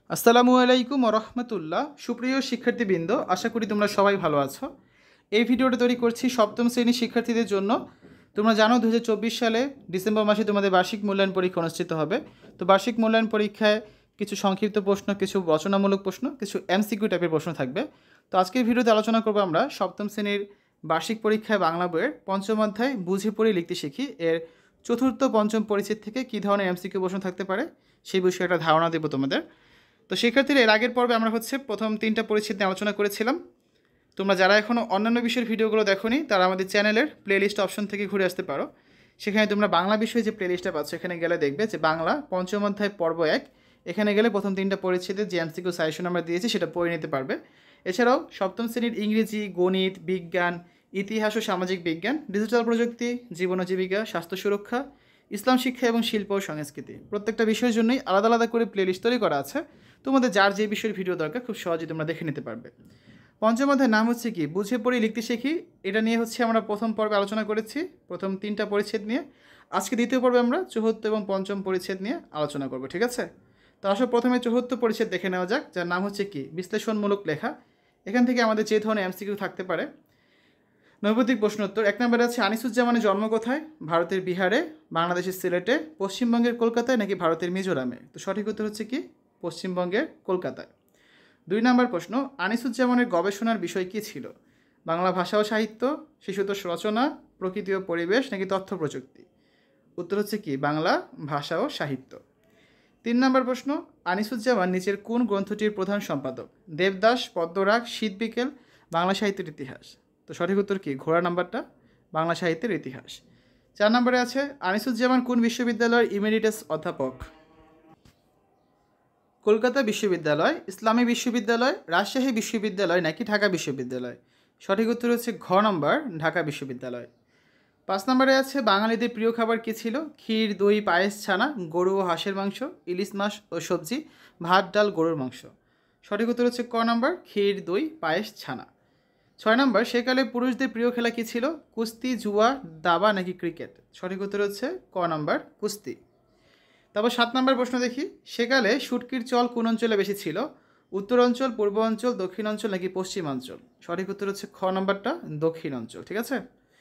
আসসালামু আলাইকুম রহমতুল্লাহ। সুপ্রিয় শিক্ষার্থীবৃন্দ, আশা করি তোমরা সবাই ভালো আছো। এই ভিডিওটা তৈরি করছি সপ্তম শ্রেণীর শিক্ষার্থীদের জন্য। তোমরা জানো 2024 সালে ডিসেম্বর মাসে তোমাদের বার্ষিক মূল্যায়ন পরীক্ষা অনুষ্ঠিত হবে। তো বার্ষিক মূল্যায়ন পরীক্ষায় কিছু সংক্ষিপ্ত প্রশ্ন, কিছু রচনামূলক প্রশ্ন, কিছু এমসিকিউ টাইপের প্রশ্ন থাকবে। তো আজকের ভিডিওতে আলোচনা করবো আমরা সপ্তম শ্রেণীর বার্ষিক পরীক্ষায় বাংলা বইয়ের পঞ্চম অধ্যায় বুঝে পড়ে লিখতে শিখি এর চতুর্থ পঞ্চম পরিচ্ছেদ থেকে কী ধরনের এমসিকিউ প্রশ্ন থাকতে পারে সেই বিষয়ে একটা ধারণা দেবো তোমাদের। তো শিক্ষার্থীরা, এর আগের পর্বে আমরা প্রথম 3টা পরিচ্ছেদ নিয়ে আলোচনা করেছিলাম। তোমরা যারা এখনও অন্যান্য বিষয়ের ভিডিওগুলো দেখোনি তারা আমাদের চ্যানেলের প্লেলিস্ট অপশন থেকে ঘুরে আসতে পারো। সেখানে তোমরা বাংলা বিষয়ে যে প্লেলিস্টটা পাচ্ছ এখানে গেলে দেখবে যে বাংলা পঞ্চম অধ্যায় পর্ব 1, এখানে গেলে প্রথম 3টা পরিচ্ছেদের যে এমসিকিউ সাজেশন আমরা দিয়েছি সেটা পড়ে নিতে পারবে। এছাড়াও সপ্তম শ্রেণীর ইংরেজি, গণিত, বিজ্ঞান, ইতিহাস ও সামাজিক বিজ্ঞান, ডিজিটাল প্রযুক্তি, জীবন ও জীবিকা, স্বাস্থ্য সুরক্ষা, ইসলাম শিক্ষা এবং শিল্প ও সংস্কৃতি, প্রত্যেকটা বিষয়ের জন্যই আলাদা আলাদা করে প্লেলিস্ট তৈরি করা আছে। তোমাদের যার যে বিষয়ের ভিডিও দরকার খুব সহজেই তোমরা দেখে নিতে পারবে। পঞ্চম অধ্যায়ের নাম হচ্ছে কি বুঝে পড়ে লিখতে শিখি। এটা নিয়ে আমরা প্রথম পর্বে আলোচনা করেছি প্রথম 3টা পরিচ্ছেদ নিয়ে। আজকে দ্বিতীয় পর্বে আমরা চতুর্থ এবং পঞ্চম পরিচ্ছেদ নিয়ে আলোচনা করব, ঠিক আছে? তো আসলে প্রথমে চতুর্থ পরিচ্ছেদ দেখে নেওয়া যাক, যার নাম হচ্ছে কি বিশ্লেষণমূলক লেখা। এখান থেকে আমাদের যে ধরনের এমসিকিউ থাকতে পারে। নৈবতিক প্রশ্নোত্তর 1 নম্বরে আছে আনিসুজ্জামানের জন্ম কোথায়? ভারতের বিহারে, বাংলাদেশের সিলেটে, পশ্চিমবঙ্গের কলকাতায় নাকি ভারতের মিজোরামে? তো সঠিক উত্তর হচ্ছে কি পশ্চিমবঙ্গের কলকাতায়। 2 নম্বর প্রশ্ন, আনিসুজ্জামানের গবেষণার বিষয় কী ছিল? বাংলা ভাষা ও সাহিত্য, শিশুতোষ রচনা, প্রকৃতি ও পরিবেশ নাকি তথ্য প্রযুক্তি? উত্তর হচ্ছে কি বাংলা ভাষা ও সাহিত্য। 3 নম্বর প্রশ্ন, আনিসুজ্জামান নিচের কোন গ্রন্থটির প্রধান সম্পাদক? দেবদাস, পদ্মরাগ, শীত বিকেল, বাংলা সাহিত্যের ইতিহাস? তো সঠিক উত্তর কি ঘোড়া নাম্বারটা, বাংলা সাহিত্যের ইতিহাস। 4 নম্বরে আছে আনিসুজ্জামান কোন বিশ্ববিদ্যালয়ের ইমেরিটাস অধ্যাপক? কলকাতা বিশ্ববিদ্যালয়, ইসলামী বিশ্ববিদ্যালয়, রাজশাহী বিশ্ববিদ্যালয় নাকি ঢাকা বিশ্ববিদ্যালয়? সঠিক উত্তর হচ্ছে ঘ নম্বর, ঢাকা বিশ্ববিদ্যালয়। 5 নম্বরে আছে বাঙালিদের প্রিয় খাবার কী ছিল? ক্ষীর, দই, পায়েস, ছানা, গরু ও হাঁসের মাংস, ইলিশ মাছ ও সবজি, ভাত, ডাল, গরুর মাংস? সঠিক উত্তর হচ্ছে ক নম্বর, ক্ষীর, দই, পায়েস, ছানা। 6 নম্বর সেকালে পুরুষদের প্রিয় খেলা কী ছিল? কুস্তি, জুয়া, দাবা নাকি ক্রিকেট? সঠিক উত্তর হচ্ছে ক নম্বর, কুস্তি। তারপর 7 নম্বর প্রশ্ন দেখি, সেকালে শুটকির চল কোন অঞ্চলে বেশি ছিল? উত্তর অঞ্চল, পূর্ব অঞ্চল, দক্ষিণ অঞ্চল নাকি পশ্চিমাঞ্চল? সঠিক উত্তর হচ্ছে খ নম্বরটা, দক্ষিণ অঞ্চল, ঠিক আছে?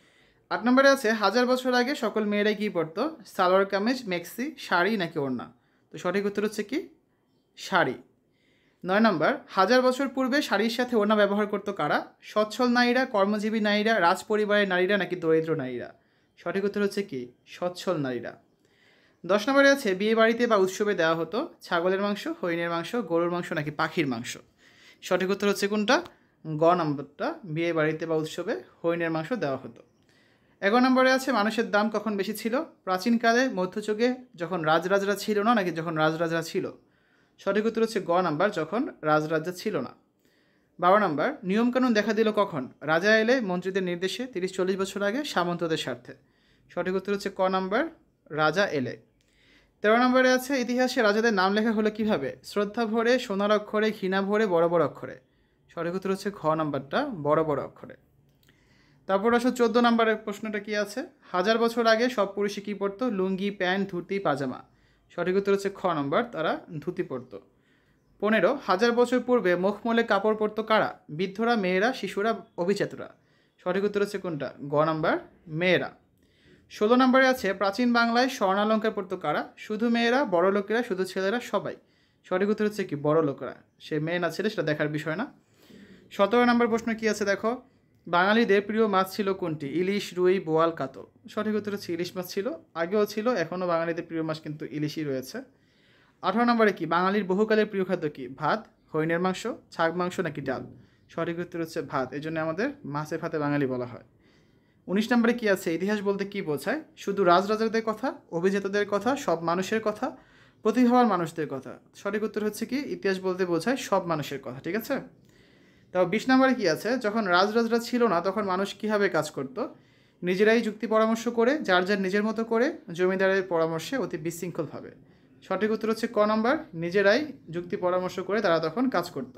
8 নম্বরে আছে 1000 বছর আগে সকল মেয়েরাই কী পরতো? সালোয়ার কামিজ, মেক্সি, শাড়ি নাকি ওড়না? তো সঠিক উত্তর হচ্ছে কি শাড়ি। 9 নম্বর, 1000 বছর পূর্বে শাড়ির সাথে ওড়না ব্যবহার করতো কারা? সচ্ছল নারীরা, কর্মজীবী নারীরা, রাজ পরিবারের নারীরা নাকি দরিদ্র নারীরা? সঠিক উত্তর হচ্ছে কি সচ্ছল নারীরা। 10 নম্বরে আছে বিয়ে বাড়িতে বা উৎসবে দেওয়া হতো ছাগলের মাংস, হরিণের মাংস, গরুর মাংস নাকি পাখির মাংস? সঠিক উত্তর হচ্ছে কোনটা? গ নম্বরটা, বিয়ে বাড়িতে বা উৎসবে হরিণের মাংস দেওয়া হতো। 11 নম্বরে আছে মানুষের দাম কখন বেশি ছিল? প্রাচীনকালে, মধ্যযুগে, যখন রাজরাজরা ছিল না নাকি যখন রাজরাজরা ছিল? সঠিক উত্তর হচ্ছে গ নাম্বার, যখন রাজরাজা ছিল না। 12 নম্বর, নিয়মকানুন দেখা দিল কখন? রাজা এলে, মন্ত্রীদের নির্দেশে, 30-40 বছর আগে, সামন্তদের স্বার্থে? সঠিক উত্তর হচ্ছে ক নাম্বার, রাজা এলে। 13 নম্বরে আছে ইতিহাসে রাজাদের নাম লেখা হলো কিভাবে? শ্রদ্ধা ভরে, সোনার অক্ষরে, ঘৃণা ভরে, বড় বড় অক্ষরে? সঠিক উত্তর হচ্ছে ঘ নাম্বারটা, বড় বড় অক্ষরে। তারপর আসলে 14 নম্বরের প্রশ্নটা কি আছে? 1000 বছর আগে সব পুরুষই কী পরতো? লুঙ্গি, প্যান্ট, ধুতি, পাজামা? সঠিক উত্তর হচ্ছে খ নম্বর, তারা ধুতি পরতো। 15, 1000 বছর পূর্বে মুখমলে কাপড় পরতো কারা? বৃদ্ধরা, মেয়েরা, শিশুরা, অভিজাতরা? সঠিক উত্তর হচ্ছে কোনটা? গ নাম্বার, মেয়েরা। 16 নম্বরে আছে প্রাচীন বাংলায় স্বর্ণালঙ্কার পরতো কারা? শুধু মেয়েরা, বড় লোকেরা, শুধু ছেলেরা, সবাই? সঠিক উত্তর হচ্ছে কি বড় লোকেরা। সে মেয়ে না ছেলে সেটা দেখার বিষয় না। 17 নম্বর প্রশ্ন কি আছে দেখো, বাঙালিদের প্রিয় মাছ ছিল কোনটি? ইলিশ, রুই, বোয়াল, কাতল? সঠিক উত্তর হচ্ছে ইলিশ মাছ ছিল, আগেও ছিল, এখনও বাঙালিদের প্রিয় মাছ কিন্তু ইলিশই রয়েছে। 18 নম্বরে কি বাঙালির বহুকালের প্রিয় খাদ্য কি? ভাত, হরিণের মাংস, ছাগ মাংস নাকি ডাল? সঠিক উত্তর হচ্ছে ভাত, এই জন্য আমাদের মাছে ভাতে বাঙালি বলা হয়। 19 নম্বরে কি আছে? ইতিহাস বলতে কি বোঝায়? শুধু রাজরাজাদের কথা, অভিজাতদের কথা, সব মানুষের কথা, প্রতিভাবান মানুষদের কথা? সঠিক উত্তর হচ্ছে কি ইতিহাস বলতে বোঝায় সব মানুষের কথা, ঠিক আছে? তাও 20 নম্বরে কি আছে? যখন রাজরাজরা ছিল না তখন মানুষ কীভাবে কাজ করত? নিজেরাই যুক্তি পরামর্শ করে, যার যার নিজের মতো করে, জমিদারের পরামর্শে, অতি বিশৃঙ্খলভাবে? সঠিক উত্তর হচ্ছে ক নম্বর, নিজেরাই যুক্তি পরামর্শ করে তারা তখন কাজ করত।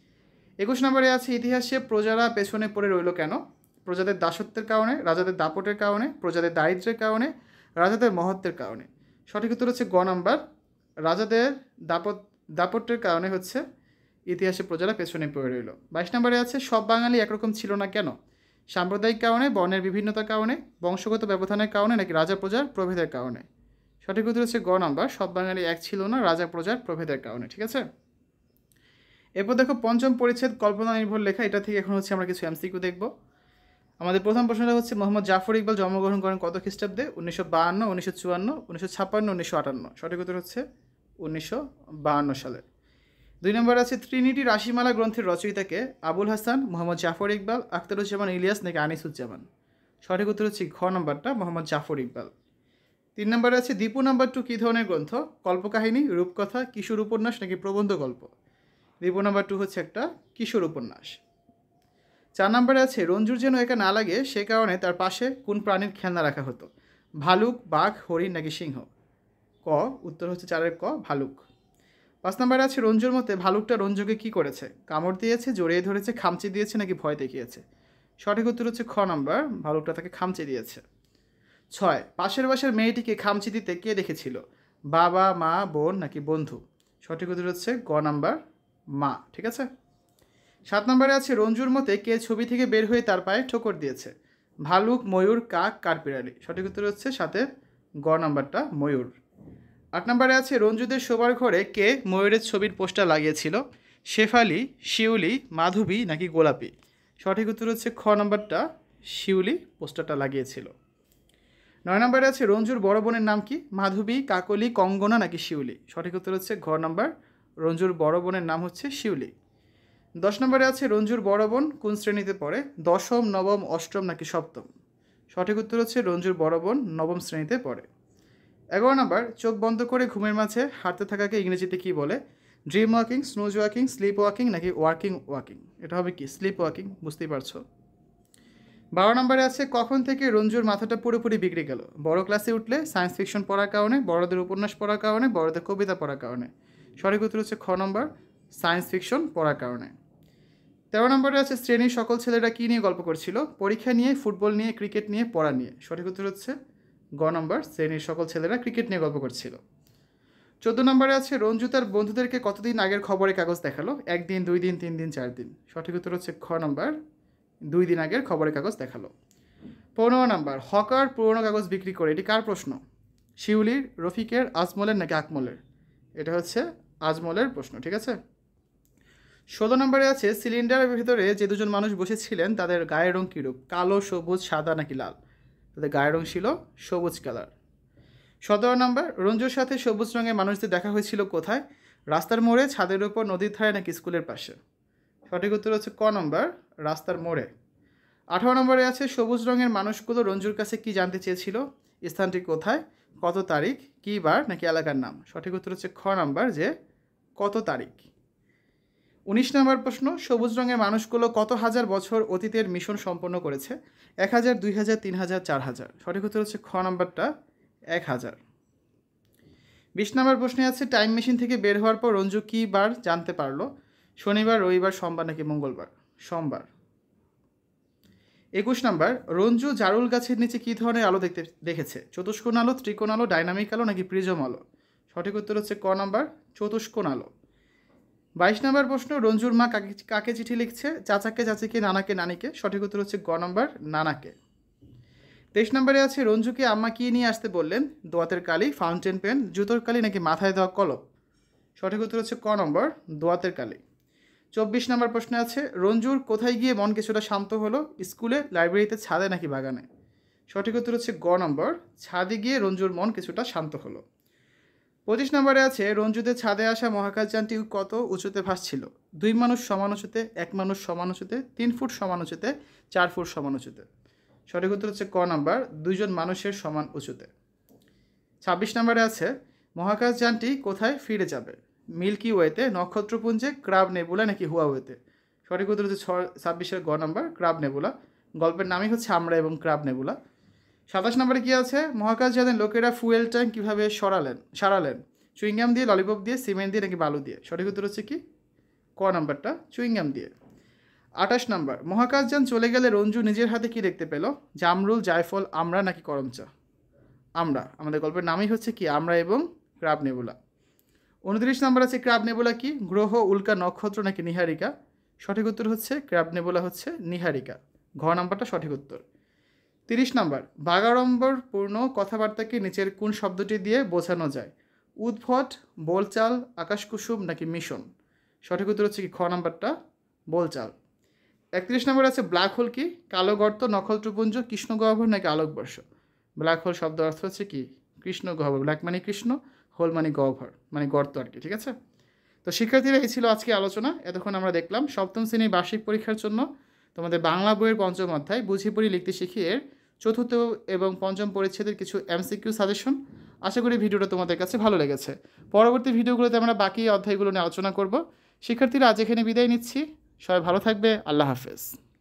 21 নম্বরে আছে ইতিহাসে প্রজারা পেছনে পড়ে রইল কেন? প্রজাদের দাসত্বের কারণে, রাজাদের দাপটের কারণে, প্রজাদের দারিদ্র্যের কারণে, রাজাদের মহত্বের কারণে? সঠিক উত্তর হচ্ছে গ নম্বর, রাজাদের দাপট দাপটের কারণে হচ্ছে ইতিহাসে প্রজারা পেছনে পড়ে রইল। 22 নম্বরে আছে সব বাঙালি একরকম ছিল না কেন? সাম্প্রদায়িক কারণে, বর্ণের বিভিন্নতার কারণে, বংশগত ব্যবধানের কারণে নাকি রাজা প্রজার প্রভেদের কারণে? সঠিক উত্তর হচ্ছে গ নাম্বার, সব বাঙালি এক ছিল না রাজা প্রজার প্রভেদের কারণে। ঠিক আছে, এরপর দেখো পঞ্চম পরিচ্ছেদ কল্পনা নির্ভর লেখা। এটা থেকে এখন হচ্ছে আমরা কিছু এমসিকিউ দেখব। আমাদের প্রথম প্রশ্নটা হচ্ছে মোহাম্মদ জাফর ইকবাল জন্মগ্রহণ করেন কত খ্রিস্টাব্দে? 1952, 1954, 1956, 1958। সঠিক উত্তর হচ্ছে 1952 সালে। 2 নম্বর আছে ট্রিনিটি রাশিমালা গ্রন্থের রচয়িতাকে? আবুল হাসান, মোহাম্মদ জাফর ইকবাল, আখতারুজ্জামান ইলিয়াস নাকি আনিসুজ্জামান? সঠিক উত্তর হচ্ছে ঘ নম্বরটা, মোহাম্মদ জাফর ইকবাল। 3 নম্বরে আছে দীপু নাম্বার 2 কী ধরনের গ্রন্থ? কল্পকাহিনী, রূপকথা, কিশোর উপন্যাস নাকি প্রবন্ধ গল্প? দীপু নাম্বার 2 হচ্ছে একটা কিশোর উপন্যাস। 4 নম্বরে আছে রঞ্জুর যেন একা না লাগে সে কারণে তার পাশে কোন প্রাণীর খেলনা রাখা হতো? ভালুক, বাঘ, হরিণ নাকি সিংহ? ক, উত্তর হচ্ছে 4-এর ক, ভালুক। 5 নম্বরে আছে রঞ্জুর মতে ভালুকটা রঞ্জুকে কি করেছে? কামড় দিয়েছে, জড়িয়ে ধরেছে, খামচি দিয়েছে নাকি ভয় দেখিয়েছে? সঠিক উত্তর হচ্ছে খ নম্বর, ভালুকটা তাকে খামচি দিয়েছে। 6, পাশের বাসার মেয়েটিকে খামচি দিতে কে দেখেছিল? বাবা, মা, বোন নাকি বন্ধু? সঠিক উত্তর হচ্ছে গ নাম্বার, মা। ঠিক আছে। 7 নম্বরে আছে রঞ্জুর মতে কে ছবি থেকে বের হয়ে তার পায়ে ঠোকর দিয়েছে? ভালুক, ময়ূর, কাক, কাঠবিড়ালি? সঠিক উত্তর হচ্ছে 7-এর গ নাম্বারটা, ময়ূর। 8 নম্বরে আছে রঞ্জুদের শোবার ঘরে কে ময়ূরের ছবির পোস্টার লাগিয়েছিল? শেফালি, শিউলি, মাধবী নাকি গোলাপি? সঠিক উত্তর হচ্ছে খ নম্বরটা, শিউলি পোস্টারটা লাগিয়েছিল। 9 নম্বরে আছে রঞ্জুর বড় বোনের নাম কি? মাধবী, কাকলি, কঙ্গনা নাকি শিউলি? সঠিক উত্তর হচ্ছে ঘ নম্বর, রঞ্জুর বড় বোনের নাম হচ্ছে শিউলি। 10 নম্বরে আছে রঞ্জুর বড় বোন কোন শ্রেণীতে পড়ে? দশম, নবম, অষ্টম নাকি সপ্তম? সঠিক উত্তর হচ্ছে রঞ্জুর বড় বোন নবম শ্রেণীতে পড়ে। 11 নম্বর চোখ বন্ধ করে ঘুমের মাঝে হাঁটতে থাকাকে ইংরেজিতে কি বলে? Dream walking, snooze walking, sleep walking নাকি ওয়াকিং ওয়াকিং? এটা হবে কি? স্লিপ ওয়াকিং, বুঝতেই পারছো। 12 নম্বরে আছে কখন থেকে রঞ্জুর মাথাটা পুরোপুরি বিগড়ে গেল? বড় ক্লাসে উঠলে, সায়েন্স ফিকশন পড়ার কারণে, বড়দের উপন্যাস পড়ার কারণে, বড়দের কবিতা পড়ার কারণে? সঠিক উত্তর হচ্ছে খ নম্বর, সায়েন্স ফিকশন পড়ার কারণে। 13 নম্বরে আছে শ্রেণীর সকল ছেলেরা কী নিয়ে গল্প করছিল? পরীক্ষা নিয়ে, ফুটবল নিয়ে, ক্রিকেট নিয়ে, পড়া নিয়ে? সঠিক উত্তর হচ্ছে গ নম্বর, শ্রেণীর সকল ছেলেরা ক্রিকেট নিয়ে গল্প করছিল। 14 নম্বরে আছে রঞ্জু তার বন্ধুদেরকে কতদিন আগের খবরের কাগজ দেখালো? 1 দিন, 2 দিন, 3 দিন, 4 দিন? সঠিক উত্তর হচ্ছে খ নম্বর, 2 দিন আগের খবরের কাগজ দেখালো। 15 নম্বর হকার পুরোনো কাগজ বিক্রি করে, এটি কার প্রশ্ন? শিউলির, রফিকের, আজমলের নাকি আকমলের? এটা হচ্ছে আজমলের প্রশ্ন। ঠিক আছে। 16 নম্বরে আছে সিলিন্ডারের ভেতরে যে দুজন মানুষ বসেছিলেন তাদের গায়ের রং কীরূপ? কালো, সবুজ, সাদা নাকি লাল? তাদের গায়ের রং ছিল সবুজ কালার। 17 নম্বর রঞ্জুর সাথে সবুজ রঙের মানুষদের দেখা হয়েছিল কোথায়? রাস্তার মোড়ে, ছাদের উপর, নদীর ধারে নাকি স্কুলের পাশে? সঠিক উত্তর হচ্ছে ক নম্বর, রাস্তার মোড়ে। 18 নম্বরে আছে সবুজ রঙের মানুষগুলো রঞ্জুর কাছে কি জানতে চেয়েছিল? স্থানটি কোথায়, কত তারিখ, কী বার নাকি এলাকার নাম? সঠিক উত্তর হচ্ছে খ নম্বর, যে কত তারিখ। 19 নম্বর প্রশ্ন সবুজ রঙের মানুষগুলো কত হাজার বছর অতীতের মিশন সম্পন্ন করেছে? 1000, 2000, 3000, 4000? সঠিক উত্তর হচ্ছে খ নম্বরটা, 1000। 20 নম্বর প্রশ্নে আছে টাইম মেশিন থেকে বের হওয়ার পর রঞ্জু কী বার জানতে পারলো? শনিবার, রবিবার, সোমবার নাকি মঙ্গলবার? সোমবার। 21 নম্বর রঞ্জু জারুল গাছের নিচে কী ধরনের আলো দেখেছে? চতুষ্কোণ আলো, ত্রিকোণ আলো, ডাইনামিক আলো নাকি প্রিজম আলো? সঠিক উত্তর হচ্ছে ক নম্বর, চতুষ্কোণ আলো। 22 নম্বর প্রশ্ন রঞ্জুর মা কাকে চিঠি লিখছে? চাচাকে, চাচিকে, নানাকে, নানিকে? সঠিক উত্তর হচ্ছে গ নম্বর, নানাকে। 23 নম্বরে আছে রঞ্জুকে আম্মা কী নিয়ে আসতে বললেন? দোয়াতের কালি, ফাউন্টেন পেন, জুতোর কালি নাকি মাথায় দেওয়া কলম? সঠিক উত্তর হচ্ছে ক নম্বর, দোয়াতের কালি। 24 নম্বর প্রশ্নে আছে রঞ্জুর কোথায় গিয়ে মন কিছুটা শান্ত হলো? স্কুলে, লাইব্রেরিতে, ছাদে নাকি বাগানে? সঠিক উত্তর হচ্ছে গ নম্বর, ছাদে গিয়ে রঞ্জুর মন কিছুটা শান্ত হলো। 25 নম্বরে আছে রঞ্জুদের ছাদে আসা মহাকাশযানটি কত উঁচুতে ভাসছিল? 2 মানুষ সমান উঁচুতে, 1 মানুষ সমান উঁচুতে, 3 ফুট সমান উঁচুতে, 4 ফুট সমান উঁচুতে? সঠিক উত্তর হচ্ছে ক নম্বর, 2 জন মানুষের সমান উঁচুতে। 26 নম্বরে আছে মহাকাশযানটি কোথায় ফিরে যাবে? মিল্কি ওয়েতে, নক্ষত্রপুঞ্জে, ক্রাব নেবুলা নাকি হুয়াওয়েতে? সঠিক উত্তর হচ্ছে 26-এর গ নম্বর, ক্রাব নেবুলা। গল্পের নামই হচ্ছে আমরা এবং ক্রাব নেবুলা। 27 নম্বরে কী আছে মহাকাশযানের লোকেরা ফুয়েল ট্যাঙ্ক কীভাবে সারালেন? চুইংগাম দিয়ে, ললিপপ দিয়ে, সিমেন্ট দিয়ে নাকি বালু দিয়ে? সঠিক উত্তর হচ্ছে কি? ক নাম্বারটা, চুইংগাম দিয়ে। 28 নম্বর মহাকাশযান চলে গেলে রঞ্জু নিজের হাতে কি দেখতে পেল? জামরুল, জায়ফল, আমড়া নাকি করমচা? আমরা। আমাদের গল্পের নামই হচ্ছে কি আমরা এবং ক্রাব নেবুলা। 29 নম্বর আছে ক্র্যাব নেবুলা কি? গ্রহ, উল্কা, নক্ষত্র নাকি নীহারিকা? সঠিক উত্তর হচ্ছে ক্র্যাব নেবুলা হচ্ছে নীহারিকা। ঘ নাম্বারটা সঠিক উত্তর। 30 নম্বর, বাগাড়ম্বরপূর্ণ কথাবার্তাকে নিচের কোন শব্দটি দিয়ে বোঝানো যায়? উদ্ভট, বোলচাল, আকাশকুসুম নাকি মিশন? সঠিক উত্তর হচ্ছে কি খ নাম্বারটা বোলচাল। 31 নম্বর আছে ব্ল্যাক হোল কি? কালো গর্ত, নক্ষত্রপুঞ্জ, কৃষ্ণগহ্বর নাকি আলোকবর্ষ? ব্ল্যাক হোল শব্দ অর্থ হচ্ছে কি কৃষ্ণগহ্বর। ব্ল্যাক মানে কৃষ্ণ, হোল মানে গহ্বর মানে গর্ত আর কি, ঠিক আছে? তো শিক্ষার্থীরা এই ছিল আজকে আলোচনা। এতক্ষণ আমরা দেখলাম সপ্তম শ্রেণীর বার্ষিক পরীক্ষার জন্য তোমাদের বাংলা বইয়ের পঞ্চম অধ্যায় বুঝি পড়ি লিখতে শিখি এর চতুর্থ এবং পঞ্চম পরিচ্ছেদের কিছু এমসিকিউ সাজেশন। আশা করি ভিডিওটা তোমাদের কাছে ভালো লেগেছে। পরবর্তী ভিডিওগুলোতে আমরা বাকি অধ্যায়গুলো নিয়ে আলোচনা করব। শিক্ষার্থীরা আজ এখানে বিদায় নিচ্ছি। সবাই ভালো থাকবে। আল্লাহ হাফেজ।